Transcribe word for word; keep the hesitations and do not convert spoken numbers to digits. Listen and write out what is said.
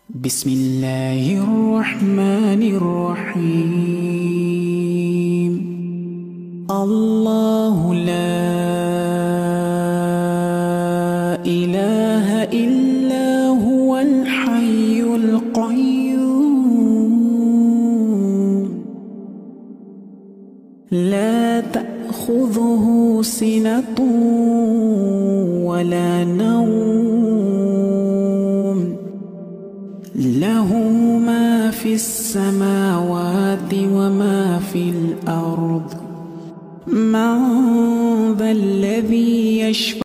بسم الله الرحمن الرحيم. الله لا إله إلا هو الحي القيوم لا تأخذه سنة ولا نوم له ما في السماوات وما في الأرض من ذا الذي يشفع